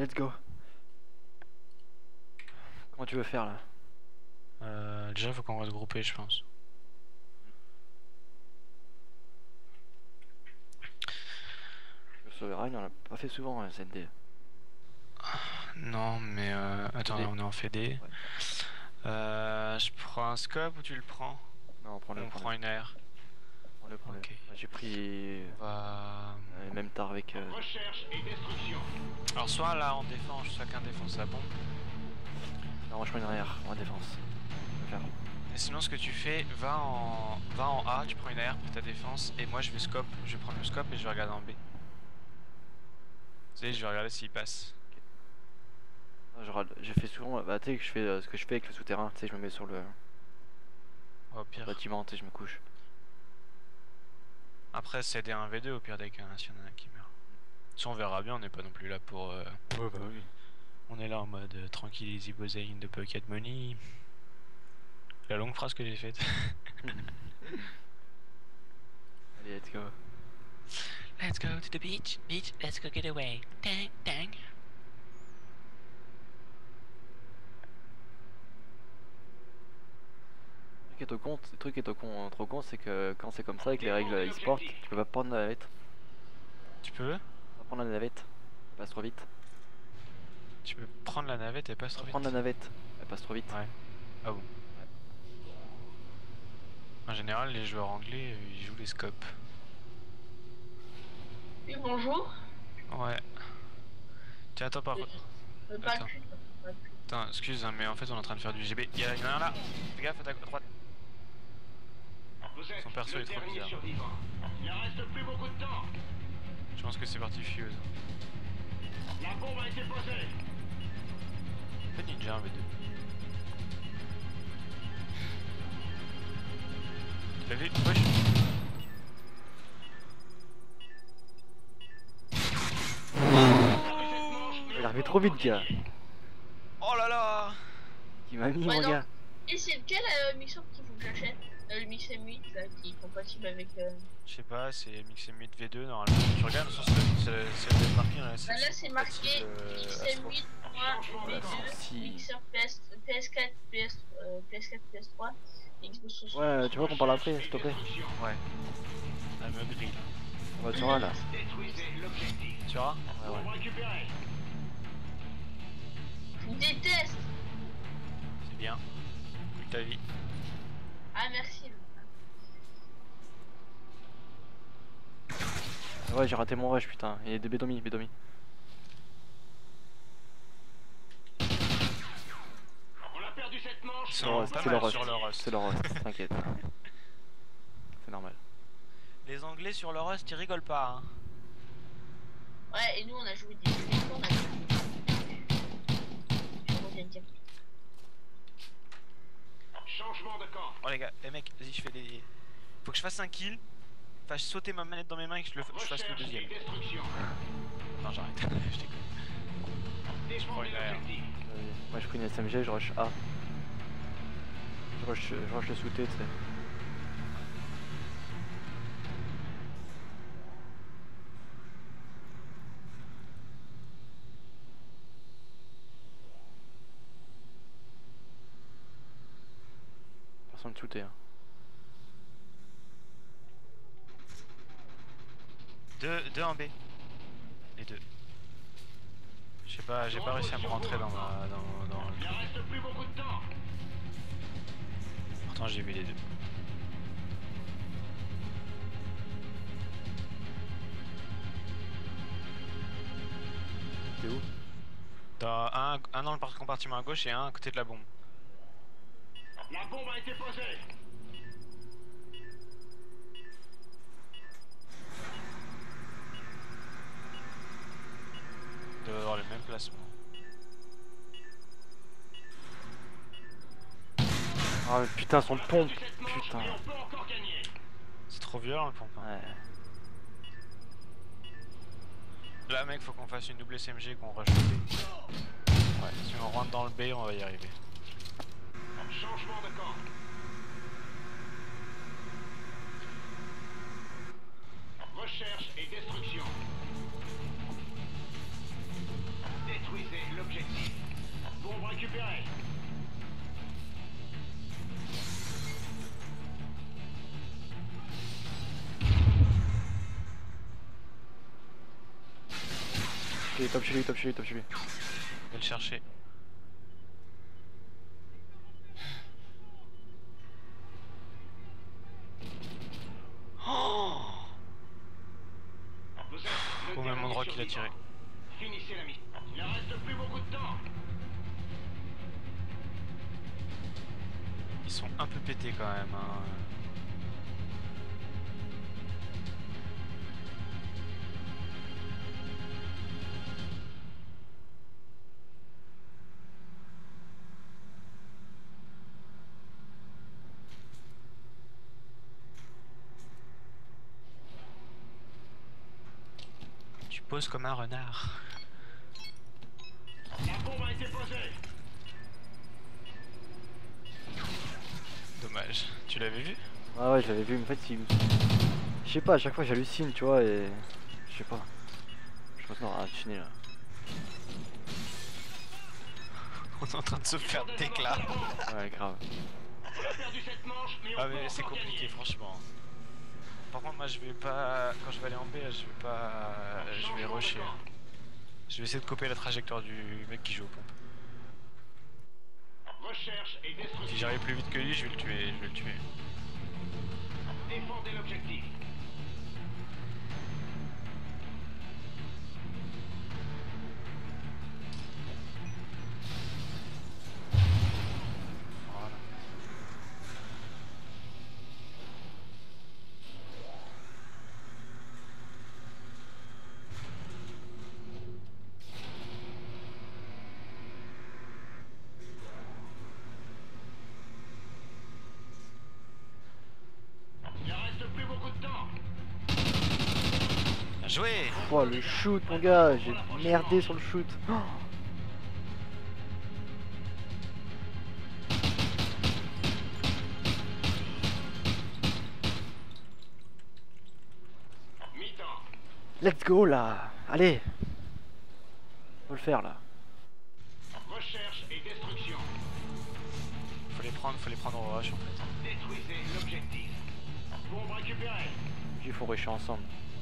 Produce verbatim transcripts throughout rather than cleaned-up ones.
let's go. Comment tu veux faire là? Euh, déjà faut qu'on va se grouper je pense. Le sauverai, on l'a pas fait souvent hein, S N D. Non mais euh... attends, Fédé. on est en fédé. Ouais. Euh, je prends un scope ou tu le prends? Non, prends-le, On prends-le. prend une air. Prends-le, prends-le. Ok. Ouais, j'ai pris On va... euh, même tard avec... Euh... Recherche et destruction. Alors soit là on défend, chacun défonce la bombe. Non, je prends une arrière, en défense. Je vais faire. Et sinon ce que tu fais, va en, va en A, tu prends une air pour ta défense. Et moi je vais scope, je vais prendre le scope et je vais regarder en B. Tu sais, je vais regarder s'il passe. Non, je râle. J'ai fait souvent... Bah tu sais que je fais euh, ce que je fais avec le souterrain. Tu sais, je me mets sur le Au pire. bâtiment, tu sais, je me couche. Après c'est des un v deux au pire des cas, hein, s'il y en a un qui meurt. Si on verra bien, on n'est pas non plus là pour... Euh... Ouais bah oui. On est là en mode euh, tranquille, easy bossing de pocket money. La longue phrase que j'ai faite. Allez, let's go. Let's go to the beach, beach, let's go get away. Dang, dang. Le truc est au con, le truc est au con, trop con, c'est que quand c'est comme ça avec les règles e-sport, tu peux pas prendre la navette. Tu peux Pas prendre la navette. Elle passe trop vite. Tu peux prendre la navette et passe trop vite. Prendre la navette. Elle passe trop vite. Ouais. Ah bon. En général, les joueurs anglais, euh, ils jouent les scopes. Oui, bonjour. Ouais. Tiens, attends, par contre. Euh, pas Attends. de pute, pas de pute. Attends, excuse, hein, mais en fait, on est en train de faire du G B. Il y en a un là. Fais gaffe, à ta droite. Vous êtes Son perso le est trop dernier bizarre. survivant. Il ne reste plus beaucoup de temps. Je pense que c'est parti Fuse. La bombe a été posée. Pas ninja, un v deux. Tu l'as vu? Push. Il est arrivé trop vite, gars. Oh là là. Il m'a mis, Ouais, mon non. gars. Et c'est lequel euh, mixeur qu'il faut que j'achète euh, Le Mix M huit là, qui est compatible avec. Euh... Je sais pas, c'est Mix M huit v deux normalement. Tu regardes sur ce c'est marqué dans la Bah section. là c'est marqué euh, Mix M Astro. huit v deux, Si. mixeur P S, P S quatre, P S, euh, P S quatre, P S trois, Xbox soixante. Ouais, tu vois qu'on parle après, s'il te plaît. Ouais. Elle me grille. On va te voir là. Détruisez l'objectif. Tu vois? Ouais, ouais. Bombe récupérée. Je vous déteste. C'est bien. Plus ta vie. Ah merci. Ouais, j'ai raté mon rush, putain. Il y a des bédomis, bédomis. On a perdu cette manche. Ils C'est le sont pas c'est le mal rush. sur le Rust. C'est le rush, t'inquiète. C'est normal. Les Anglais sur le Rust, ils rigolent pas. Hein. Ouais, et nous on a joué des des fois, on a joué. Je reviens de dire. Changement de camp. Oh les gars, les mecs, vas-y, je fais des. Faut que je fasse un kill, fasse sauter ma manette dans mes mains et que je, le... je fasse le Recherche deuxième. et destruction. Non, j'arrête. Je déconne. prends Défendez une air. l'objectif. Euh, moi, je pris une S M G, je rush A. Je rush, je rush le sous-T, tu sais. Personne sous-T, hein. Deux, deux en B. Les deux. Je sais pas, j'ai pas réussi à me rentrer dans ma. dans, dans le Il ne truc. reste plus beaucoup de temps. Pourtant j'ai vu les deux. T'es où? Dans un, un dans le par- compartiment à gauche et un à côté de la bombe. La bombe a été posée. Il doit avoir le même placement. Ah mais putain, son pompe. Perdu cette manche, Putain. mais on peut encore gagner. C'est trop violent le pompe. Hein. Ouais. Là mec, faut qu'on fasse une double S M G et qu'on rush le B. Ouais, si on rentre dans le B, on va y arriver. Changement de camp. Recherche et destruction. Détruisez Ok, top chez lui, top chez lui, top chez lui. Je vais le chercher. Oh, Vous êtes le au même dernier endroit qu'il a survivant. tiré. Finissez la mission. Il ne reste plus beaucoup de temps. Ils sont un peu pétés quand même. Hein. Tu poses comme un renard. La bombe a été posée. Dommage. Tu l'avais vu? Ah ouais, je l'avais vu, mais en fait, il... je sais pas, à chaque fois j'hallucine, tu vois, et... Je sais pas. Je pense non, ah, halluciner là. On est en train de se faire déclat. Ouais, grave. On a perdu cette manche, mais on Ah peut mais c'est encore compliqué gagner. franchement. Par contre moi je vais pas... Quand je vais aller en B là, je vais pas... Je vais rusher. Hein. Je vais essayer de copier la trajectoire du mec qui joue aux pompes. Recherche et Si destruction. j'arrive plus vite que lui, je vais le tuer, je vais le tuer. Défendez l'objectif. Voilà. Il ne reste plus beaucoup de temps. Bien joué. Oh, le shoot, mon gars, j'ai merdé sur le shoot. Oh, Mi-temps. let's go là. Allez. Faut le faire là. Recherche et destruction. Faut les prendre, faut les prendre au rush en fait. Détruisez l'objectif. Bombe récupérée. Il faut rusher ensemble.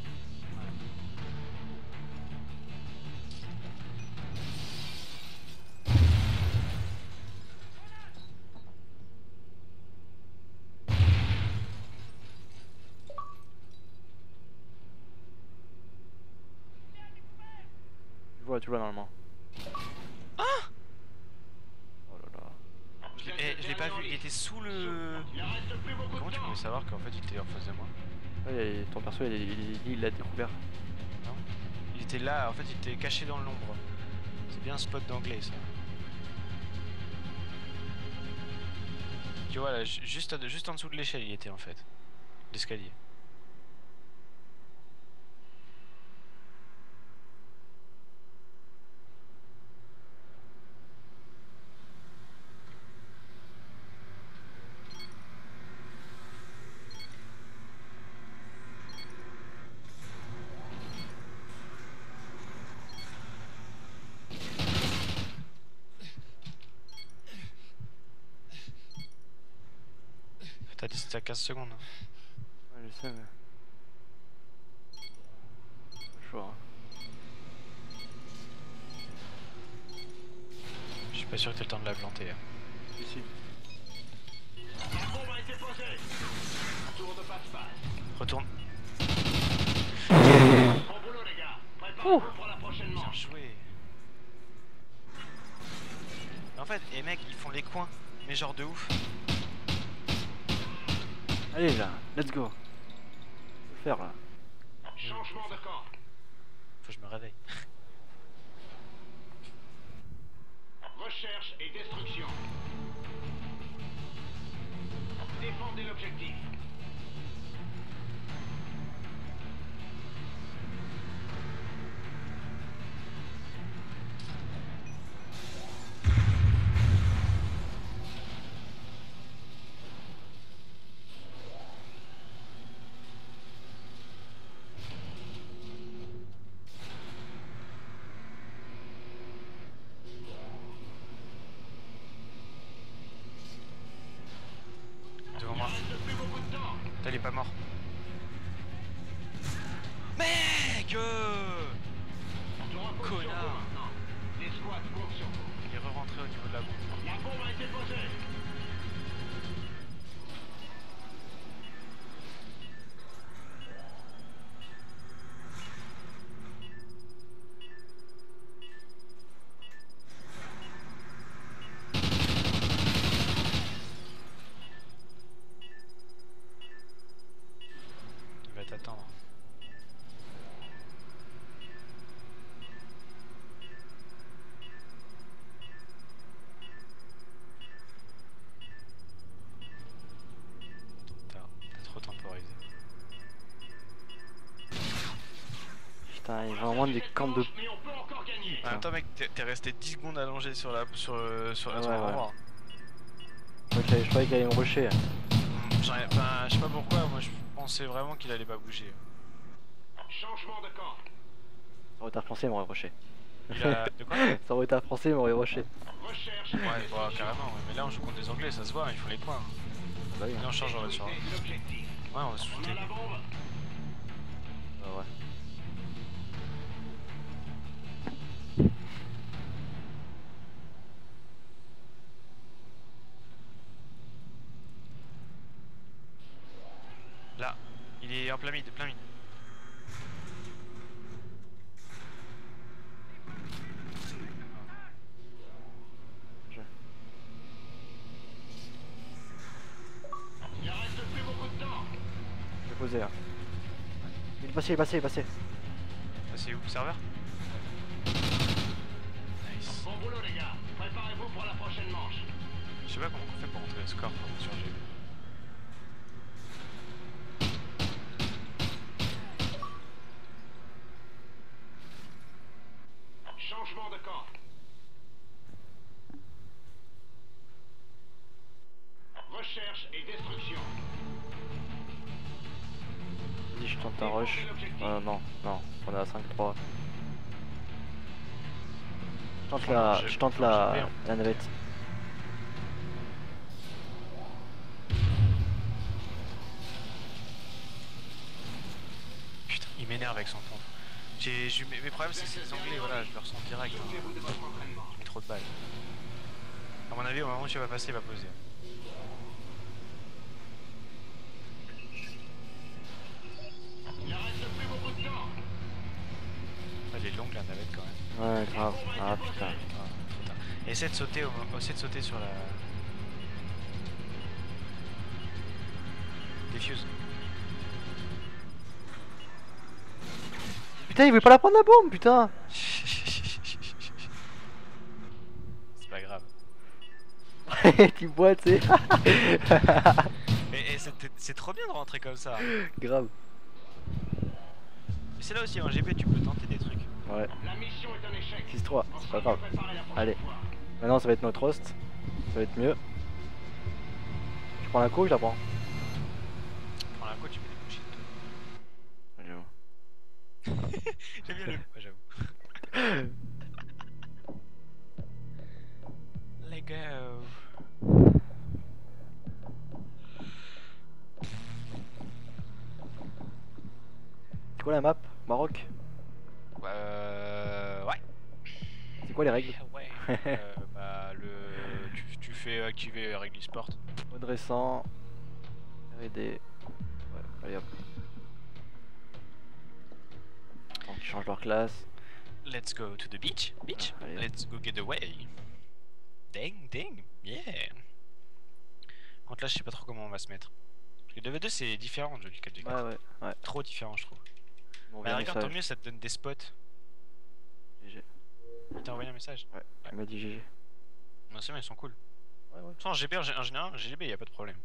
Tu vois, tu vois normalement. Ah, Oh là là. je l'ai eh, je l'ai pas vu, il était sous le... Il ne reste plus beaucoup Comment de tu temps. pouvais savoir qu'en fait il était en face de moi? Ouais, et ton perso, il il- il l'a découvert. Non. Il était là, en fait il était caché dans l'ombre. C'est bien un spot d'anglais ça. Tu vois là, ju- juste, à- juste en dessous de l'échelle il était en fait. L'escalier. T'as dit c'était à quinze secondes. Ouais, je sais, mais. Pas le choix. Hein. Je suis pas sûr que t'aies le temps de la planter. Hein. Ici. La bombe a été posée. Tour de passe-passe. Retourne. Bon boulot les gars. Préparez-vous pour la prochaine Bien manche. joué. Mais en fait, les mecs ils font les coins, mais genre de ouf. Allez là, let's go. Faut le faire là. Changement de camp. Faut que je me réveille. Recherche et destruction. Défendez l'objectif. Devant moi. Il ne reste plus beaucoup de temps. Putain, il est pas mort. Mec euh... Tour en position. Connard. prendre des camps de. Mais on peut encore gagner. En même temps, mec, t'es t'es resté dix secondes allongé sur la sur le sur la Ouais, sur le ouais. endroit. Ok, je croyais qu'il allait me rusher. J'en ai- Enfin, je sais pas pourquoi, moi je pensais vraiment qu'il allait pas bouger. Changement de camp. Ça aurait été un français, il m'aurait rushé. Il a. De quoi? Ça aurait été un français, il m'aurait rushé. Recherche. Ouais, bah, carrément, ouais. Mais là on joue contre des anglais, ça se voit, ils font les points. Bah oui, Là hein. on change en voiture. Ouais, L'objectif. on va se On a shooter. la bombe. Bah ouais. Là, il est en plein mid, plein mid. Il reste plus beaucoup de temps. Je vais poser là. Il est passé, il est passé, il est passé. Ça c'est où? Serveur? Nice. Bon boulot les gars. Préparez-vous pour la prochaine manche. Je sais pas comment on fait pour rentrer le score sur G B. Changement de camp. Recherche et destruction. Vas-y, je tente un rush. Euh, non, non, on est à cinq trois. Je tente la, je tente la, la navette. Putain, il m'énerve avec son ton. J'ai, j'ai- mes mes problèmes c'est que c'est les anglais, voilà, je le ressens direct. Hein. Occupez-vous de votre entraînement. Je mets trop de balles. À mon avis, au moment où tu vas passer, il va poser. Il reste plus beaucoup de temps. Elle est longue la navette quand même. Ouais, grave. Ah putain. Ah, trop tard. Essaie de sauter, au... essaie de sauter sur la. Défuse. Putain, il veut pas la prendre la bombe, putain. C'est pas grave. Tu bois, tu sais. Mais et c'est c'est trop bien de rentrer comme ça. Grave. Mais c'est là aussi en G P tu peux tenter des trucs. Ouais. La mission est un échec. six trois, c'est pas grave. Préparez la prochaine Allez. fois. Maintenant, ça va être notre host. Ça va être mieux. Je prends la couche, je la prends. Prends la côte, tu mets des couches. J'avoue. J'aime bien le. Ouais, j'avoue. Let's go. C'est quoi la map? Maroc? Euh. Ouais. C'est quoi les règles? Ouais. euh, bah, le. Tu, tu fais activer règle e-sport. Mode récent. R et D. Ouais, allez hop. Donc ils changent leur classe. Let's go to the beach. Beach. Allez. Let's go get away. Ding, ding. Yeah. Contre là, je sais pas trop comment on va se mettre. Parce que deux v deux c'est différent du quatre v Ouais, quatre. ouais, ouais. Trop différent, je trouve. Bon, Mais regarde, tant mieux, ça te donne des spots. G G. Il t'a envoyé un message. Ouais, il m'a dit G G. Non, c'est bon, ils sont cool. Ouais, ouais. Sans G B en gé- en général, G G B, y a pas de problème.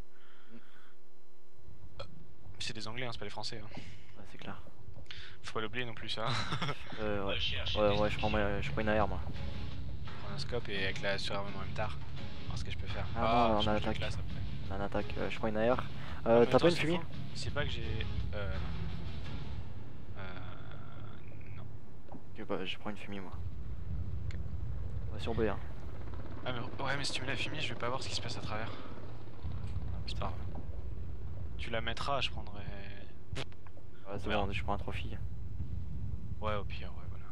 C'est des anglais, hein, c'est pas les français. Hein. Ouais, c'est clair. Faut pas l'oublier non plus, ça. Euh, ouais. Recherche et Ouais, ouais, je prends, ma... je prends une A R moi. Prends un scope et avec la surarme en même tard. Voir ce que je peux faire. Ah non, on a je change de l'attaque. classe après. On a une attaque, euh, je prends une A R. Ah, Euh, mais t'as attends, pas une c'est fumée? faux. C'est pas que j'ai. Euh. Non. Euh. Non. Ok, bah, je prends une fumée moi. On va sur B hein. Ah, mais ouais, mais si tu mets la fumée, je vais pas voir ce qui se passe à travers. C'est pas grave. Tu la mettras, je prendrai. Ouais, c'est Merde. bon, je prends un trophy. Ouais, au pire, ouais, voilà.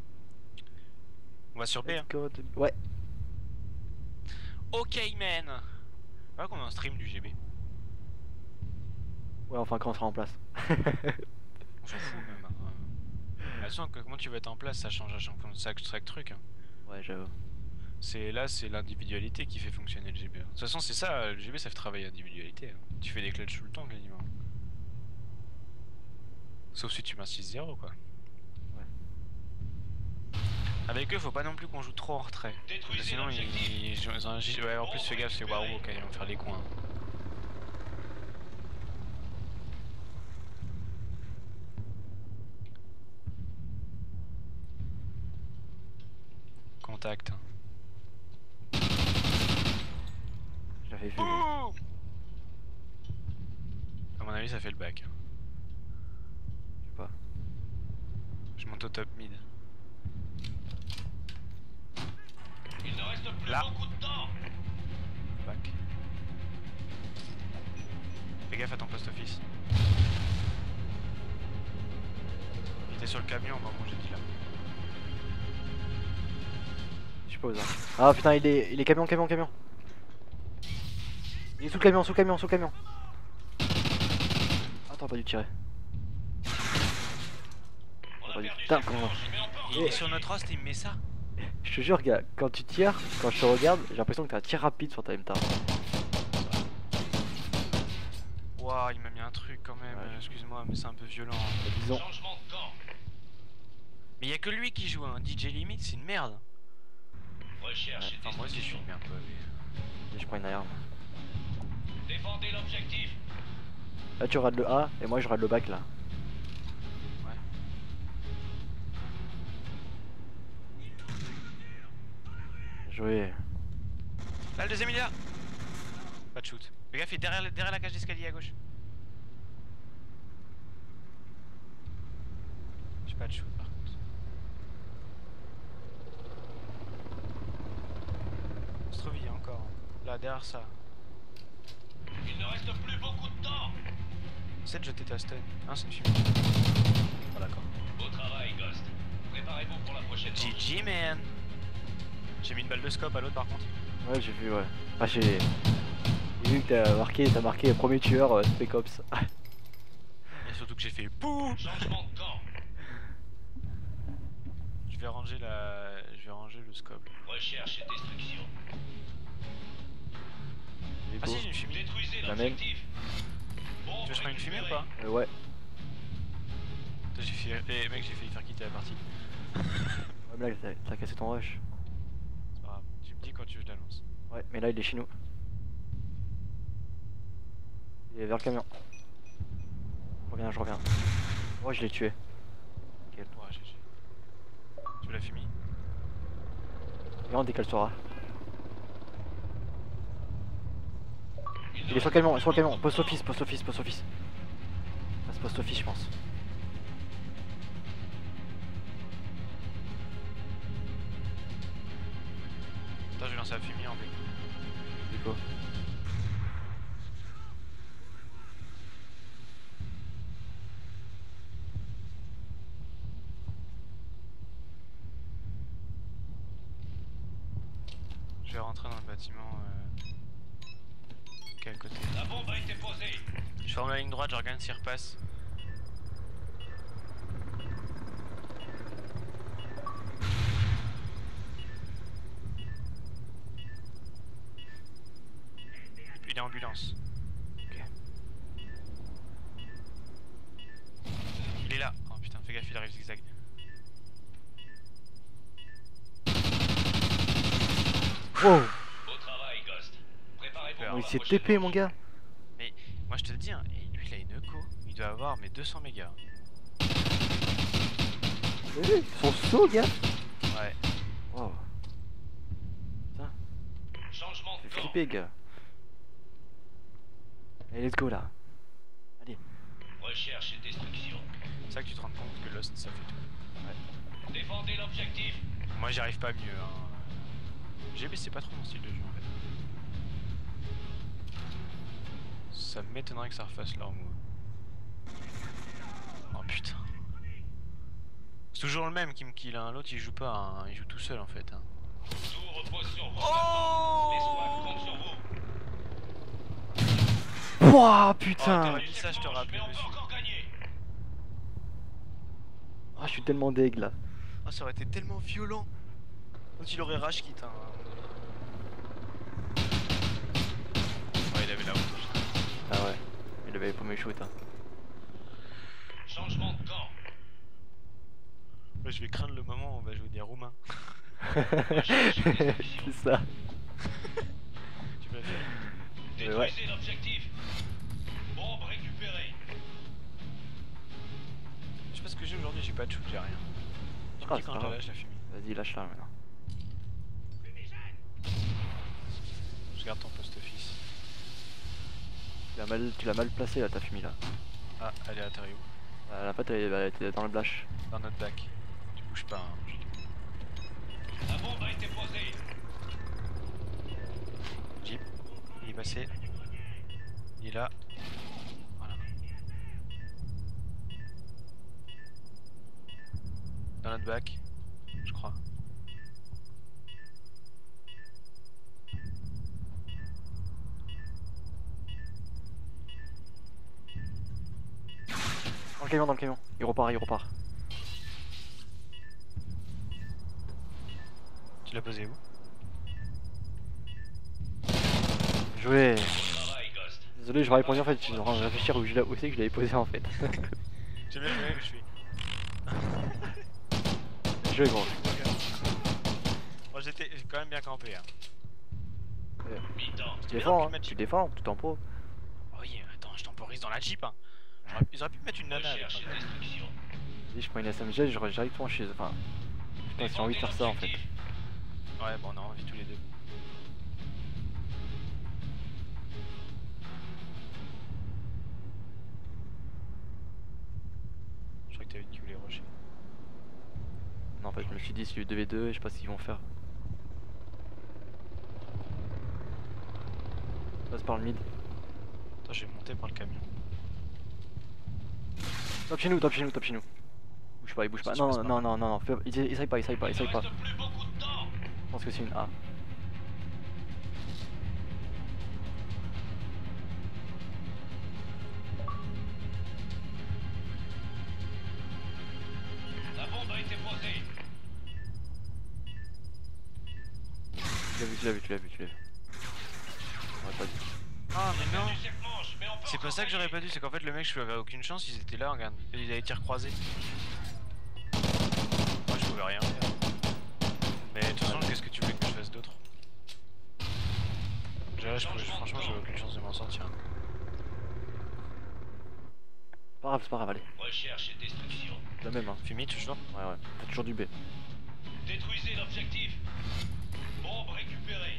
On va sur B, hein. Let's go to- Ouais. Ok, man. Voilà qu'on est en stream du G B. Ouais, enfin quand on sera en place. On s'en fout même. Hein. De toute façon, que- comment tu vas être en place, ça change à chaque fois, chaque, chaque truc. Hein. Ouais, j'avoue. C'est là, c'est l'individualité qui fait fonctionner le G B. hein. De toute façon, c'est ça, le G B, ça fait travailler l'individualité. Hein. Tu fais des clutches tout le temps, quasiment. Sauf si tu mets un six zéro, quoi. Avec eux, faut pas non plus qu'on joue trop en retrait. Parce que Détruisez sinon, ils, l'objectif. ils, ils ont un J- ouais, en plus, fais gaffe, c'est Warhawk, ils vont faire les coins. contact. Je l'avais vu. lui. Ouh à mon avis, ça fait le bac. Je sais pas. Je monte au top mid. Il ne reste plus Là. beaucoup de temps. Bac. Fais gaffe à ton post office. J'étais sur le camion au moment où j'ai dit là. Je suppose. Hein. Ah putain, il est, il est camion, camion, camion. Il est sous le camion, sous le camion, sous le camion. Attends, pas dû tirer. On a Pas du- perdu Putain, cette comment- manche, mais on peut Il est sur notre host et il me met ça. Je te jure, gars, quand tu tires, quand je te regarde, j'ai l'impression que t'as un tir rapide sur ta M T A. Waouh, il m'a mis un truc quand même. Ouais. euh, Excuse-moi, mais c'est un peu violent. hein. Disons. Changement de camp. Mais il y a que lui qui joue, un D J Limit, c'est une merde. Recherche et Enfin, moi aussi je suis destruction. une merde, quoi. mais- Je prends une arme. Défendez l'objectif. Là, tu rades le A et moi je rade le bac là. Ouais. Joué. Là, le deuxième il est là. Pas de shoot. Le gars fait derrière, derrière la cage d'escalier à gauche. J'ai pas de shoot par contre. Strovie encore. Là, derrière ça. Il ne reste plus beaucoup de temps. sept jeté ta stun. Ah, c'est une fumée. Ah, d'accord. Beau travail, Ghost. Préparez-vous pour la prochaine manche. G G, man. J'ai mis une balle de scope à l'autre par contre. Ouais, j'ai vu, ouais. Ah, j'ai j'ai vu que t'as marqué, t'as marqué premier tueur euh, Spec Ops. Et surtout que j'ai fait POUH. Changement de camp. Je vais ranger la. Je vais ranger le scope. Recherche et destruction. Du Ah coup, si, j'ai une fumée. Détruisez La même. l'objectif. Bon, Tu veux que je prenne une fumée ou pas? euh, ouais. J'ai fait. Eh mec, j'ai failli faire quitter la partie. Ouais, mais là, t'as t'as cassé ton rush. C'est pas grave. Tu me dis quand tu veux que je la lance. Ouais, mais là, il est chez nous. Il est vers le camion. Je reviens, je reviens. Oh, je l'ai tué. Ouais, G G. Tu veux la fumée? Viens, on décale Sora. Il est sur le camion, sur le camion. Post office, post office, post office. Passe post office, je pense. Attends, je vais lancer la fumée en B. Du coup. Je vais rentrer dans le bâtiment. Euh... Quel côté? La bombe a été posée. Je forme la ligne droite, je regarde s'il repasse. Il est ambulance. Ok. Il est là. Oh putain, fais gaffe, il arrive zigzag. Wow! Beau travail, Ghost. Préparez-vous Oh, pour Il la s'est prochaine T P, mon manche. gars. Mais moi je te dis, hein, et lui il a une eco. Il doit avoir mes deux cents mégas. T'as vu? Ils sont sauts, gars. Ouais. Wow. Changement Fais de camp. flipper, gars. Allez, let's go là. Allez. Recherche et destruction. C'est ça que tu te rends compte que Lost ça fait tout. Défendez l'objectif. Moi j'y arrive pas mieux. Hein. G B c'est pas trop mon style de jeu en fait. Ça m'étonnerait que ça refasse leur move. Oh putain. C'est toujours le même qui me kill, hein. L'autre il joue pas, hein. Il joue tout seul en fait. Hein. Tout repose sur vos Oh Les squads comptent sur vous. Pouah, Oh, putain! t'aurais dit ça, je te Mais rappelle on peut dessus. encore gagner. Ah, je suis tellement deg là. Oh, ça aurait été tellement violent. L'autre il aurait rage quitte. Hein. Ouais, il avait la honte. Ah ouais. Il avait pas mes shoot, hein. Changement de camp. Ouais, je vais craindre le moment où on va jouer des roumains. C'est ça. Tu me l'as fait. Détruisez ouais. l'objectif. Bombe récupérée. Je sais pas ce que j'ai aujourd'hui, j'ai pas de shoot, j'ai rien. Tu me Ah, dis c'est quand pas je la grave. lâche la fumée. Vas-y, lâche là maintenant. Regarde ton post office. Tu l'as mal, tu l'as mal placé là, ta fumée là. Ah, elle est à l'intérieur. Euh, la patte elle, elle était dans le blash. Dans notre bac. Tu bouges pas, hein. La bombe a été posée. Jeep, il est passé. Il est là. Voilà. Dans notre bac, je crois. Dans le camion, dans le camion. Il repart, il repart. Tu l'as posé où? Joué. Travail, Ghost. Désolé, je vais répondre en fait, je suis en train de réfléchir où, je l'ai- où c'est que je l'avais posé en fait. J'ai bien joué où je suis. Joué gros. Moi j'étais j'ai quand même bien campé. Hein. Mi-temps. Tu bien défends, qu'ils hein. mettent- Tu défends, tu tempo. Oh oui, attends, je temporise dans la Jeep. Hein. J'aurais- Ils auraient pu mettre une nana avec Recherche moi. et destruction. Si je prends une S M G, je reviens directement chez eux. Enfin, putain, si j'ai envie de faire ça en fait. Ouais, bon, on a envie tous les deux. Je crois que t'avais dit que les rochers. Non, en fait, je me suis dit, c'est du deux v deux et je sais pas ce qu'ils vont faire. Je passe par le mid. Attends, je vais monter par le camion. Top chez nous, top chez nous, top chez nous. Bouge pas, il bouge pas. Si tu passes Non, par non, là. non, non, non, fais- essaye essaye pas, essaye pas, Il essaye ne pas. reste plus beaucoup de temps. Je pense que c'est une A. La bombe a été posée. Tu l'as vu, tu l'as vu, tu l'as vu, tu l'as vu. J'aurais pas dit. Ah, mais non! Du cirque-manche, mais on peut C'est pas encore ça que j'aurais gagner. pas dû, c'est qu'en fait le mec je lui avais aucune chance, ils étaient là, regarde. Et il avait tir croisé. Moi je pouvais rien faire. Mais de toute façon, qu'est-ce que tu voulais que je fasse d'autre? Déjà, je pouvais- franchement j'avais aucune chance de m'en sortir. C'est pas grave, c'est pas grave, allez. Recherche et destruction. La même, hein. Fumi toujours? Ouais, ouais. Fais toujours du B. Détruisez l'objectif. Bombe récupérée.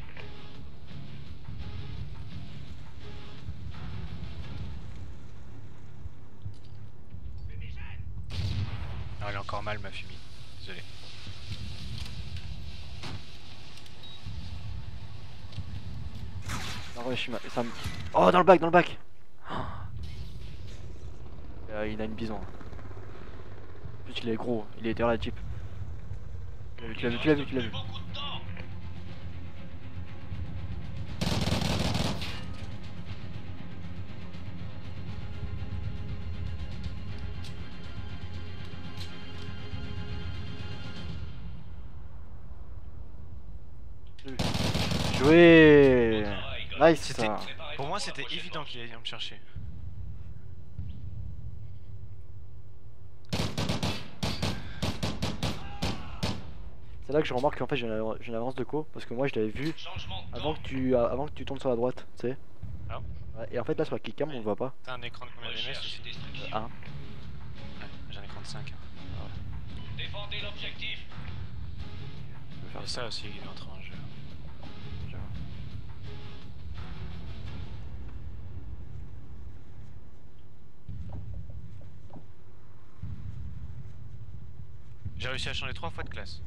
Ah, elle est encore mal ma Fumi. Désolé. Non, ouais, je suis ma... ça me... Oh, dans le bac, dans le bac. Euh, il a une bison. En plus, il est gros, il est derrière la Jeep. Tu l'as vu, tu l'as vu, tu l'as vu, tu l'as vu. Plus beaucoup de temps. Joué. Travail, Ghost. Nice C'était- ça. Préparez-vous Pour moi la c'était prochaine évident manche. qu'il allait venir me chercher. C'est là que je remarque qu'en fait j'ai une, j'ai une avance de co parce que moi je l'avais vu Changement de avant temps. que tu avant que tu tournes sur la droite, tu sais. Ah. Ouais, et en fait là sur la kickcam on le voit pas. T'as un écran de combien d'M S Recherche aussi? et destruction. un. Ouais, j'ai un écran de cinq. Hein. Défendez l'objectif. Je vais faire Et ça aussi il est en train de jeu. ça. J'ai réussi à changer trois fois de classe.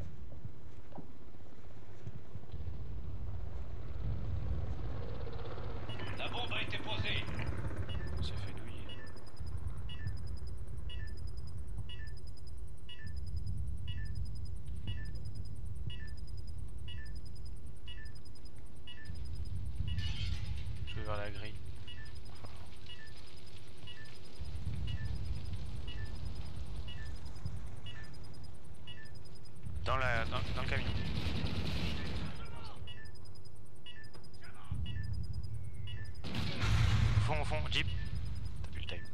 La bombe a été posée. On s'est fait douiller. Je vais vers la grille. Dans la dans, dans le camion. Au fond, au fond, Jeep. T'as plus le time.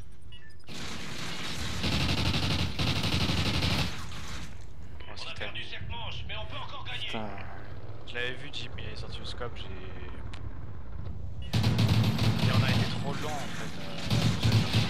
Oh, On si a t'as perdu vu. cirque-manche, mais on peut encore gagner. Putain. Je l'avais vu Jeep, il est sorti au scope, j'ai... Et on a été trop lent en fait. Euh...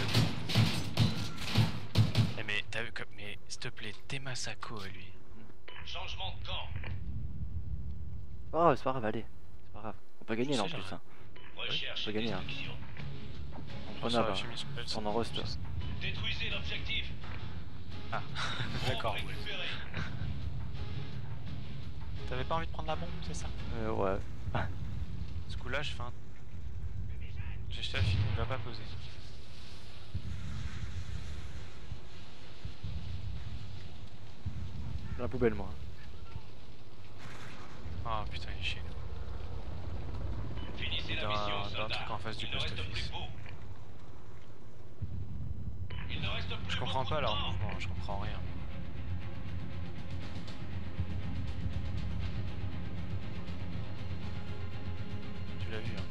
Eh mais t'as vu comme... Mais s'il te plaît, t'es Masako à lui. Changement de camp. C'est pas grave, c'est pas grave, allez. C'est pas grave. va gagner là en Je sais, plus. Hein. Recherche on et va gagner, hein. destruction. On Pour prenable, ça, hein. chemise pelle, On en rust. Détruisez l'objectif. Ah, Bombe d'accord. Ouais. récupérée. T'avais pas envie de prendre la bombe, c'est ça? Euh, ouais. Ce coup là, je fais un. J'ai chef, il va pas poser. Dans la poubelle, moi. Ah putain, il est chez nous. Finissez Il est la dans, mission, dans un soldat. truc en face du Il ne post reste plus office. que vous. Il ne reste plus Je comprends beaucoup pas de leur temps. mouvement, je comprends rien. Tu l'as vu, hein.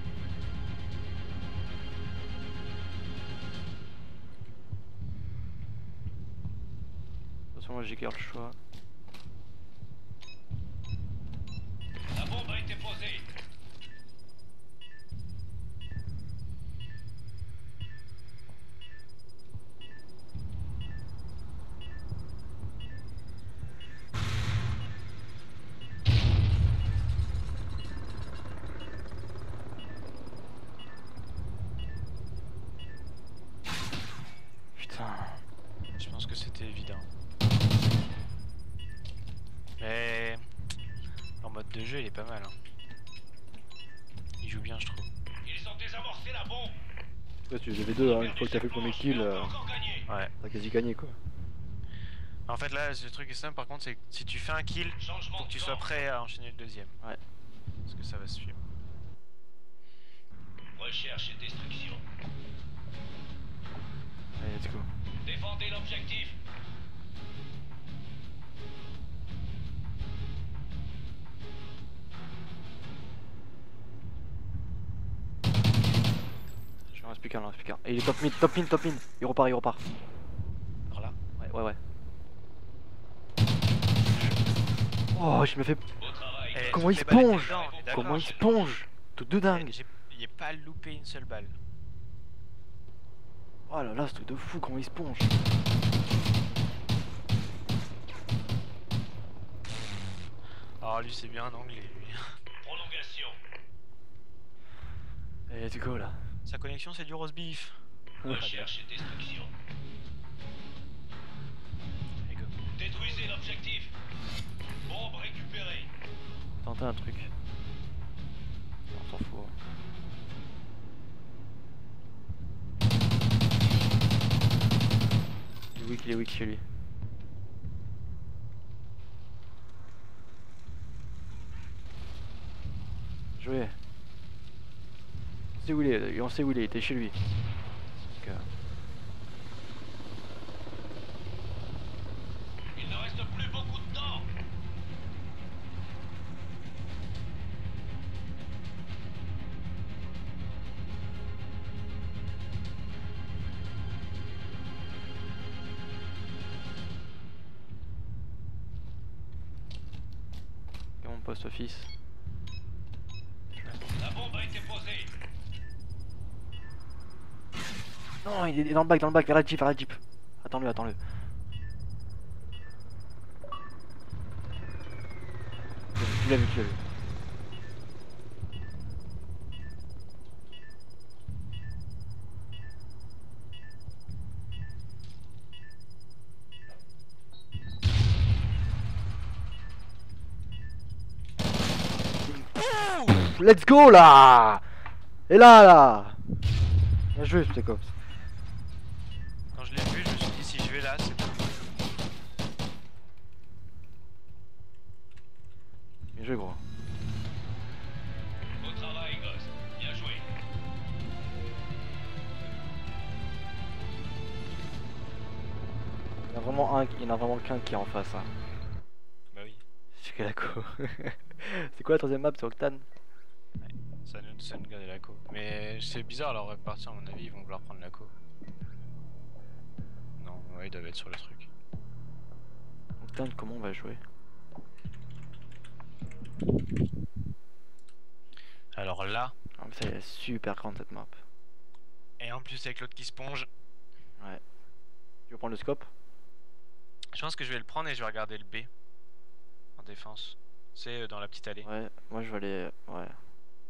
De toute façon, moi j'ai qu'un choix. La bombe a été posée. Putain. Je pense que c'était évident. Mais en mode de jeu, il est pas mal. Hein. Il joue bien, je trouve. Ils ont désamorcé la bombe. Ouais, tu les avais deux, hein. Une fois que t'as fait le premier kill, Mais on peut euh, encore gagner. Ouais. t'as quasi gagné quoi. En fait, là, le truc est simple. Par contre, c'est que si tu fais un kill, Changement faut que de tu camp. sois prêt à enchaîner le deuxième. Ouais. Parce que ça va se suivre. Recherche et destruction. Allez, let's go. Défendez l'objectif. Je reste plus qu'un, là, reste plus qu'un. Et il est top mid, top mid, top mid. Il repart, il repart. Par là. Ouais, ouais, ouais. Oh, je me fais. Beau travail. Eh, Comment toutes il se les balles étaient plonge dedans, on est d'accord. Comment il se plonge Tout de dingue. Eh, j'ai- Il est pas loupé une seule balle. Oh là là, ce truc de fou, comment il se plonge. Alors lui, c'est bien un anglais, lui. Prolongation. Allez, let's go là. Sa connexion, c'est du roast beef. Recherche et destruction. Allez, go. Détruisez l'objectif. Bombe récupérée. Tenter un truc. On s'en fout. hein. Il est weak, il est weak chez lui. Joué. On sait où il est, on sait où il est, il était chez lui. Donc, euh, Il ne reste plus beaucoup de temps. Comme mon post office. La bombe a été posée. Non, il est dans le bac, dans le bac, vers la jeep, vers la jeep. Attends-le, attends-le. Tu l'as vu, tu l'as vu. Let's go là. Et là là. Bien joué, Spec Ops. Quand je l'ai vu, je me suis dit si je vais là, c'est bon. Bien joué, gros. Beau travail, gosse. Bien joué. Il y en a vraiment un, il y en a vraiment qu'un qui est en face. Hein. Bah oui. C'est que la co. C'est quoi la troisième map? C'est Octane? Ça nous, ça nous garde la co. Mais c'est bizarre leur répartir, à mon avis, ils vont vouloir prendre la co. Non, ouais, ils doivent être sur le truc. Octane, comment on va jouer? Alors là, Ah, mais ça, elle est super grande cette map. et en plus avec l'autre qui se plonge, Ouais. Tu veux prendre le scope? je pense que je vais le prendre et je vais regarder le B. En défense. C'est euh, dans la petite allée. Ouais, moi je vais aller. Ouais.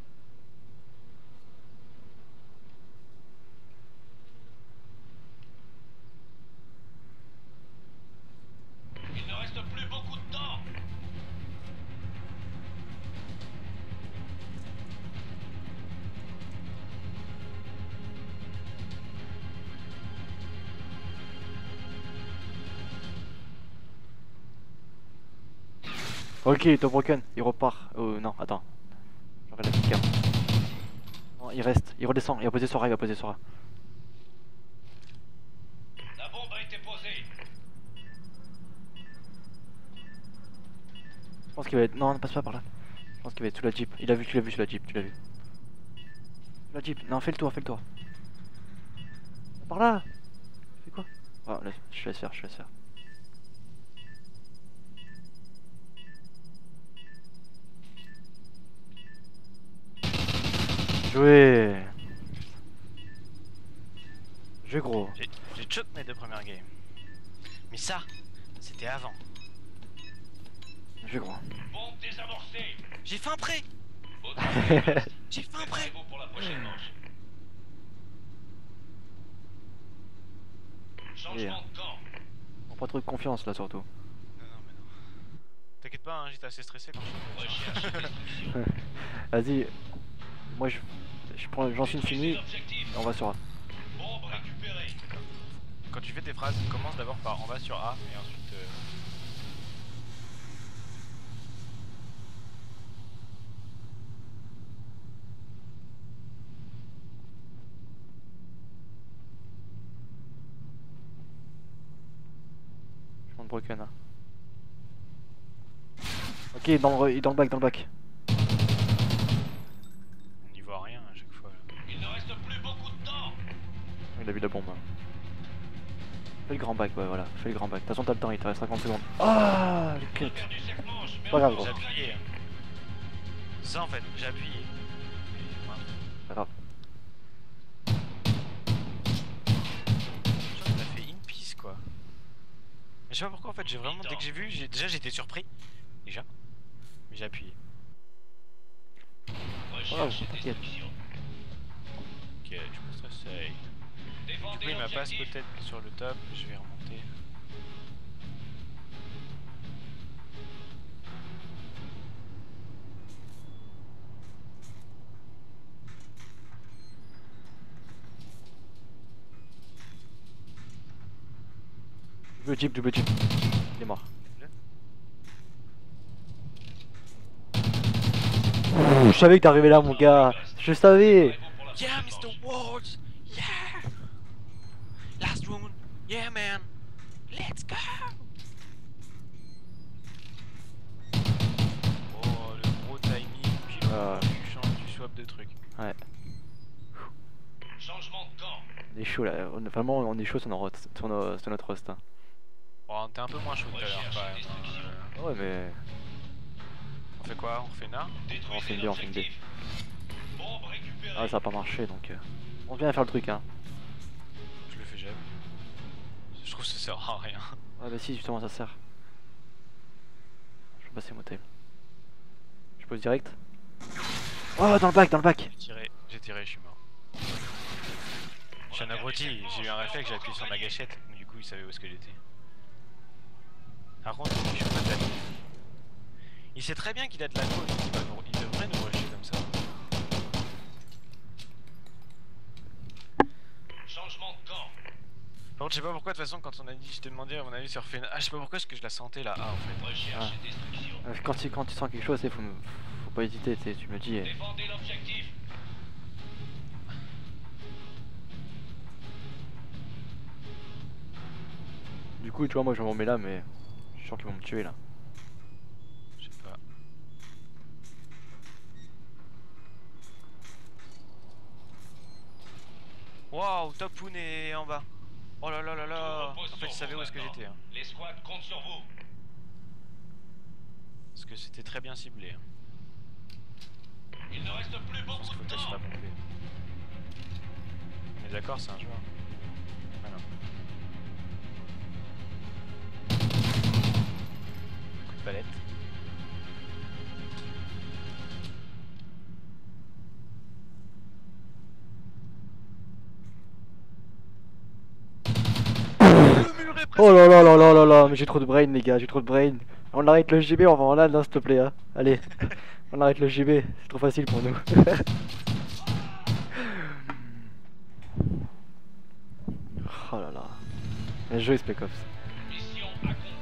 Ok, il est top broken, il repart. Oh non, attends. Je regarde la kick. Non, il reste, il redescend, il a posé Sora, il a posé Sora. La bombe a été posée. Je pense qu'il va être. Non, ne passe pas par là. Je pense qu'il va être sous la jeep. Il a vu, tu l'as vu sur la jeep, tu l'as vu. Sous la jeep, non, fais le tour, fais le tour. Par là. Fais quoi? Oh, laisse, je laisse faire, je laisse faire. Joué. Joué gros. J'ai j'ai choke mes deux premières games. Mais ça, c'était avant. Joué gros. Bombe désamorcée. J'ai fait un prêt. Au travail. J'ai fait un prêt. Préparez-vous pour la prochaine manche. Changement de camp. On prend trop de confiance là surtout. Non, non, mais non. T'inquiète pas, hein, j'étais assez stressé quand je suis Recherche et destruction. Vas-y. Moi je. Je prends. J'en suis fini. Détruisez l'objectif. On va sur A. Bombe récupérée. Quand tu fais tes phrases, commence d'abord par on va sur A et ensuite. Euh... Je prends le broken là. Ok, il est dans le, il est dans le bac, dans le bac. On n'y voit rien à chaque fois. Là. Il ne reste plus beaucoup de temps. Il a vu la bombe. Hein. Fais le grand bac, ouais, voilà. Fais le grand bac. De toute façon, t'as le temps, il te reste cinquante secondes. Ah, le On a cut. perdu cette manche, mais Pas on grave, peut gros. J'ai se appuyé. gagner. Hein. C'est ça en fait, j'ai appuyé. Mais, voilà. Pas grave. Je crois qu'on a fait une piece quoi. Mais je sais pas pourquoi en fait, j'ai vraiment. Dès que j'ai vu, j'ai- déjà j'étais surpris. Déjà. Mais j'ai appuyé. Recherche Oh, et t'inquiète. destruction. Ok, je me stresse. Du coup, Défendez il m'a passe l'objectif. peut-être sur le top, je vais remonter. Double jeep, double jeep. Il est mort. Ouh, je savais que t'arrivais là, mon gars. Je savais. Préparez-vous pour la Yeah, prochaine mister manche. Wars! Yeah! Last round! Yeah, man! Let's go! Oh, le gros timing, puis Ah. tu changes, tu swaps de trucs. Ouais. Changement de camp. On est chaud là. On, vraiment, on est chaud sur notre, sur nos- sur notre host. Hein. Oh, t'es un peu moins chaud tout à l'heure quand même. hein. Ouais, mais. On fait quoi? On refait Nard? Détruisez On fait une B, on fait une B. l'objectif. Bombe récupérée. Ah, ça a pas marché donc. euh, On vient faire le truc, hein. Je le fais jamais. Je trouve que ça sert à rien. Ouais, bah si, justement, ça sert. Je peux passer mon time. Je pose direct. Oh, dans le bac, dans le bac. J'ai tiré, j'ai tiré, je suis mort. Je suis un abruti, j'ai eu un réflexe, j'ai appuyé sur ma gâchette, donc du coup il savait où est-ce que j'étais. Par contre, je suis pas de la côte. Il sait très bien qu'il a de la côte, il, va nous- il devrait nous rusher comme ça. Changement de camp. Par contre, je sais pas pourquoi, de toute façon, quand on a dit, je t'ai demandé à mon avis sur Fena. Ah, je sais pas pourquoi, est-ce que je la sentais là. Ah, en fait. Recherche Ah. et destruction. Euh, Quand tu, quand tu sens quelque chose, il faut, me- faut pas hésiter, tu sais, tu me dis. eh. Défendez l'objectif. Du coup, tu vois, moi je me remets là, mais je suis sûr qu'ils vont me tuer là. Je sais pas. Waouh, Top Poon est en bas. Oh là là là là. Tout repose En fait, sur il savait vous où est-ce que maintenant. j'étais. Hein. Les squads comptent sur vous. Parce que c'était très bien ciblé. Hein. Il ne reste plus Je pense beaucoup qu'il faut de que tu temps. la bomber. On est d'accord, c'est un joueur. Ah non. Coup de palette. Oh là là là là là là, mais j'ai trop de brain, les gars, j'ai trop de brain. On arrête le J B, on va en LAN, hein, s'il te plaît. Hein. Allez, on arrête le J B, c'est trop facile pour nous. Oh là là. Bien joué, Spec Ops. Mission accomplie.